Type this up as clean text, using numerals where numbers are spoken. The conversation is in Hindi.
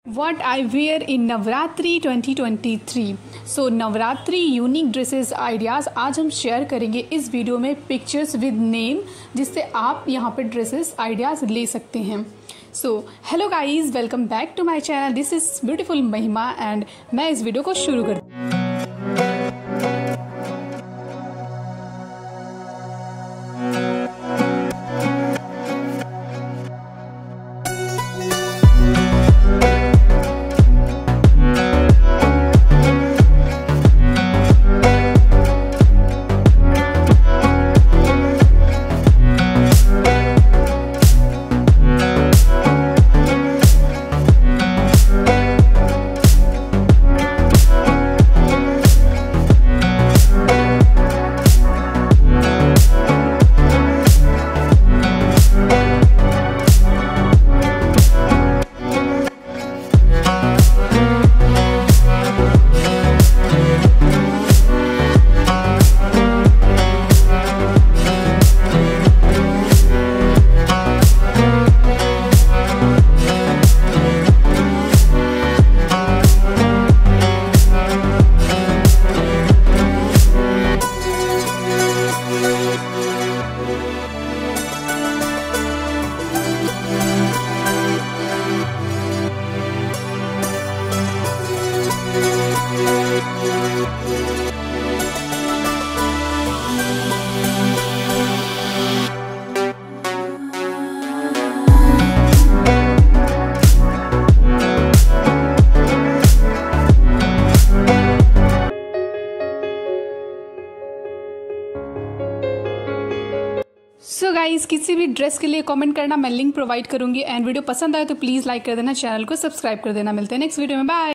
What I wear in Navratri 2023। So Navratri unique dresses ideas आज हम शेयर करेंगे इस वीडियो में, पिक्चर्स विद नेम, जिससे आप यहाँ पे ड्रेसेस आइडियाज़ ले सकते हैं। So hello guys, welcome back to my channel. This is beautiful Mahima and मैं इस वीडियो को शुरू करती हूँ। सो गाइज, किसी भी ड्रेस के लिए कमेंट करना, मैं लिंक प्रोवाइड करूंगी। एंड वीडियो पसंद आए तो प्लीज़ लाइक कर देना, चैनल को सब्सक्राइब कर देना। मिलते हैं नेक्स्ट वीडियो में, बाय।